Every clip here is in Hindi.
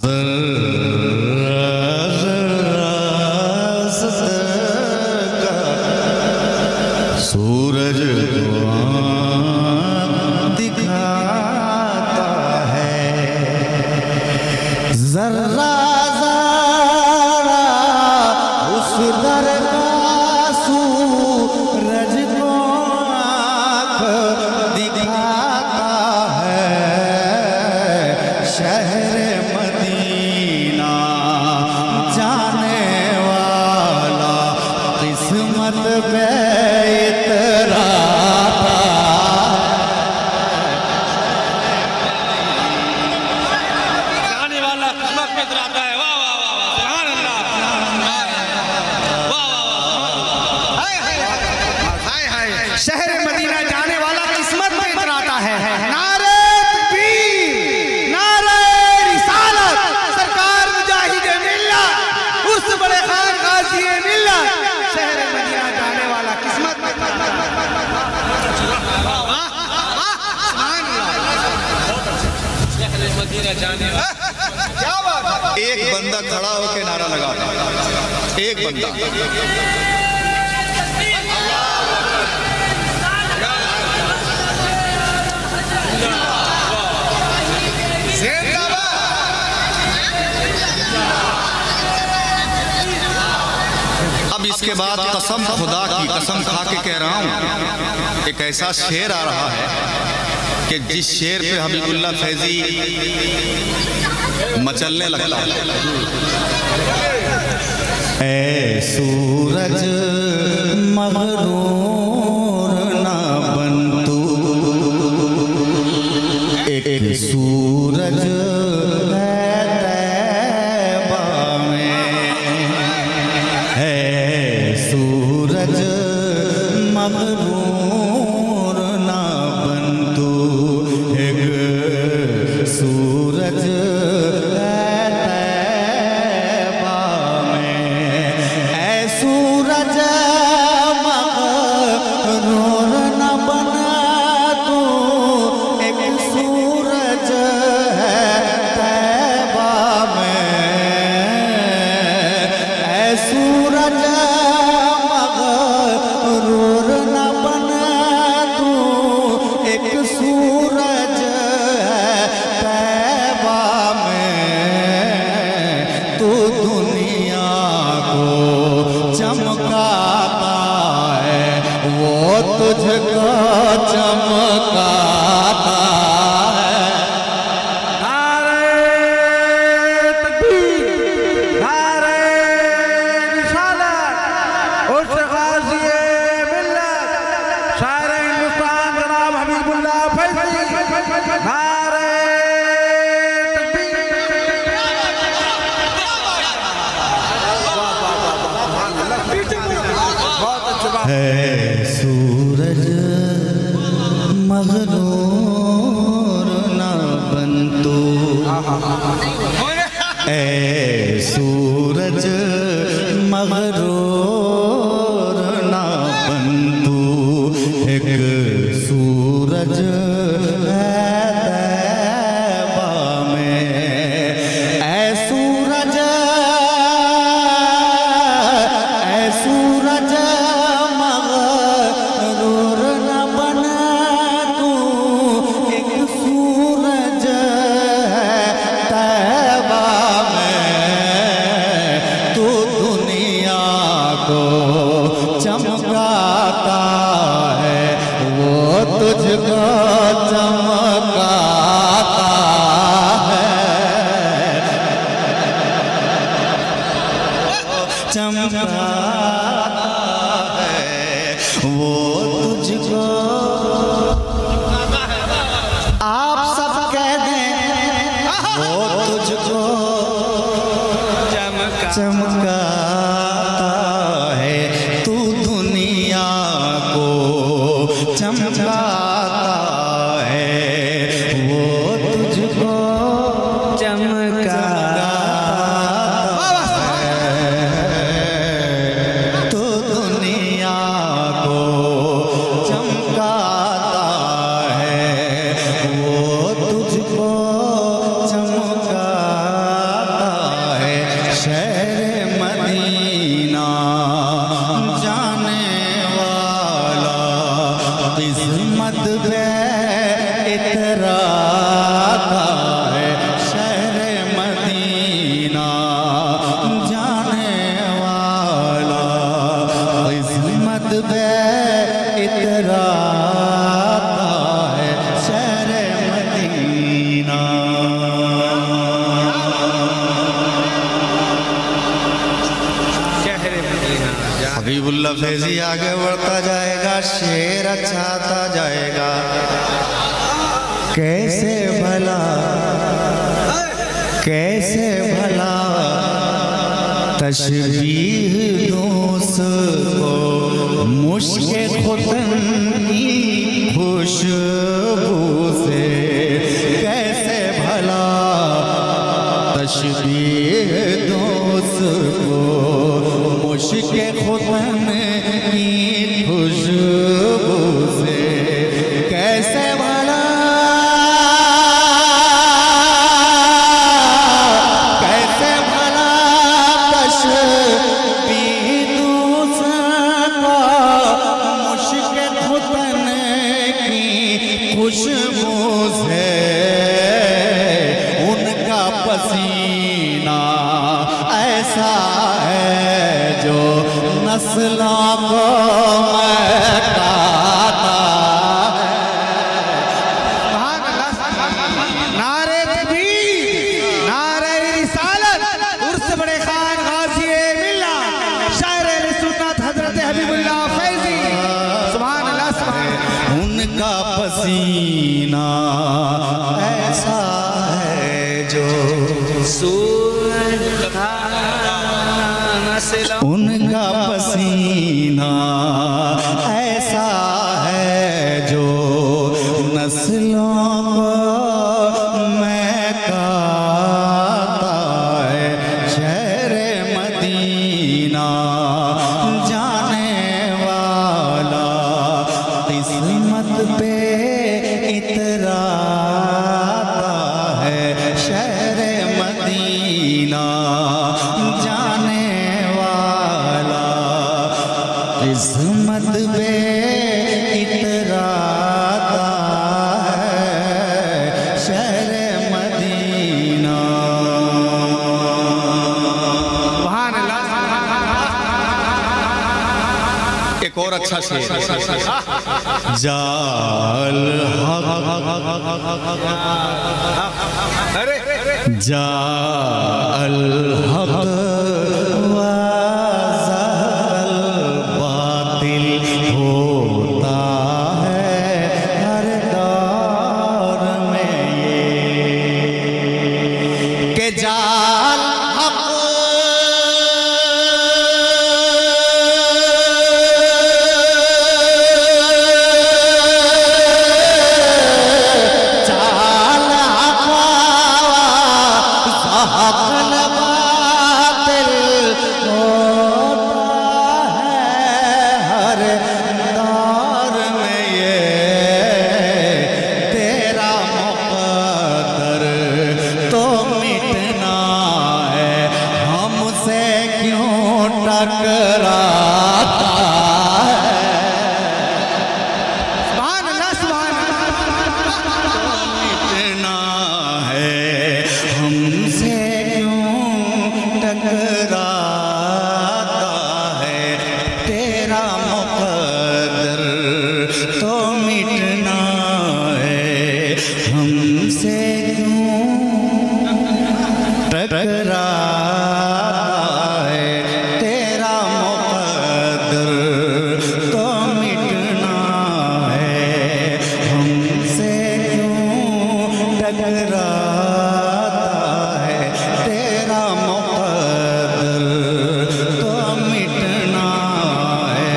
सूरज दिखाता है जर्रा जरा उस दर का सूरज को आँख दिखाता है। शहर मदीना जाने वाला किस्मत पे शहर मदीना जाने वाला किस्मत में इतराता है। नारे तकबीर, नारे रिसालत, सरकार मुजाहिदे मिल्लत, उर्स बड़े खान गाज़िए मिल्लत। शहर मदीना जाने वाला किस्मत में इतराता है। शहर मदीना जाने वाला क्या बात है। एक बंदा खड़ा होकर नारा लगा, एक बंदा। अब इसके बाद कसम खुदा की कसम खा के कह रहा हूं, एक ऐसा शेर आ रहा है कि जिस शेर पे हबीबुल्लाह फैजी मचलने लगता है। ऐ सूरज मगरूर ना बन तू, एक सूरज मगरूर ना बन तू, एक सूरज तैबा में। ऐ सूरज मगरूर ना बन तू, एक सूरज तैबा में। ऐ सूरज सूरज तैबा में तू दुनिया को चमकाता है, वो तुझको चमकाता है। नारे तकबीर, नारे रिसालत, उर्स गाज़िए मिल्लत, शायर हिंदुस्तान जनाब हबीबुल्लाह फैज़ी। नारे है सूरज मगरूर ना बन तू, ऐ सूरज मगरूर ना बन तू, एक सूरज तैबा में। ऐ सूरज, ऐ सूरज मगरूर न बन तू, एक सूरज तैबा में। तू दुनिया को चमकाता है, वो तुझको चमकाता है। चमकाता है वो तुझको। आप सब कह दें वो तुझको चमकाता है। तू दुनिया को चमकाता है, वो तुझको चमकाता है। तू दुनिया को चमकाता है, वो तुझको चमकाता हबीबुल्लाह फैजी आगे बढ़ता जाएगा, शेर अच्छाता जाएगा। कैसे भला तशबीह दोस्त को मुश्के खुतन की खुशबू से, कैसे भला तशबीह दोस्त को मुश्के खुतन की खुशबू से, कैसे भला खुशबू से, उनका पसीना ऐसा है जो नस्लों को महकाता है। नारे तकबीर, नारे रिसालत, उर्स बड़े खान गाजी मिल्लत, शायर सुन्नत हजरत हबीबुल्लाह फैजी। सुभान अल्लाह, सुभान अल्लाह। उनका पसीना ऐसा है जो उनका पसीना ऐसा है जो नस्लों को महकाता है। शहर मदीना जाने वाला किस्मत पे इतराता है। शहर मदीना जाने वाला किस्मत पे इतराता है। शहर मदीना। सुभान अल्लाह। एक और अच्छा शेर, जाल जाल हक व ज़हल बातिल होता है हर दौर में ये, के जाल हक टकराता है। सुभान अल्लाह, सुभान अल्लाह। मिटना है हमसे क्यों टकराता है, तेरा मुक़द्दर तो मिटना है हमसे क्यों टकराता है, तेरा मुक़द्दर तो मिटना है हमसे क्यों टकराता है, तेरा मुक़द्दर तो मिटना है।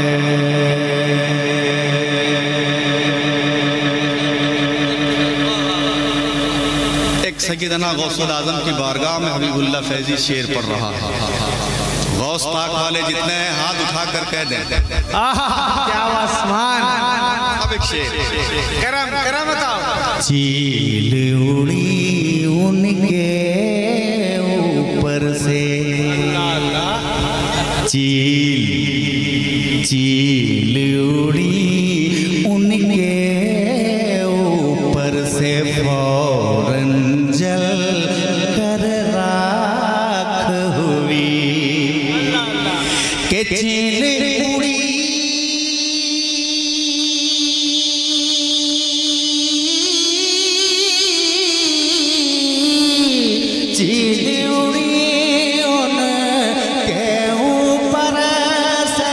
एक सैयदना गौसुल आज़म की बारगाह में हबीबुल्लाह फैजी शेर पढ़ रहा है। गौस पाक वाले जितने हैं हाथ उठा कर कह दें क्या आसमान। अब एक शेर, करम करम बताओ। चील उड़ी उनके ऊपर से, चील उड़ी उनके ऊपर से फौरन जल कर राख हुई, के चील उड़ी चील उड़ी उनके ऊपर से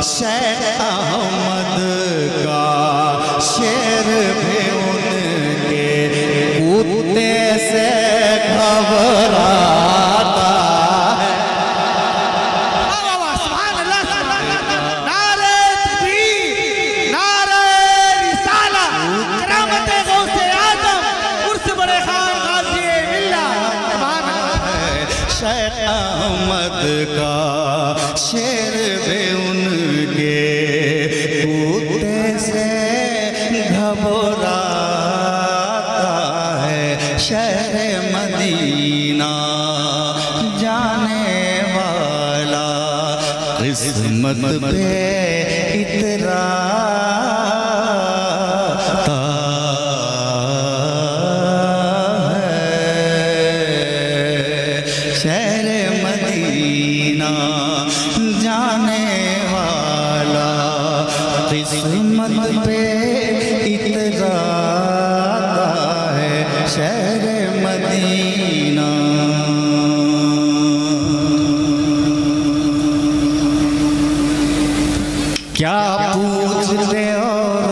शेर अहमद का शेर भी उनके कुत्ते से घबराता है। सुभान अल्लाह, सुभान अल्लाह। नारे तकबीर, नारे रिसालत, करामत गौसे आजम, उर्स बड़े खान गाज़ी मिल्लत। सुभान अल्लाह। शेर अहमद का शेर भी उनके कुत्ते से घबराता है। शहर मदीना जाने वाला किस्मत पे इतराता शहर मदीना जाने वाला किस्मत पे इतराता है। शहर मदीना क्या पूछते और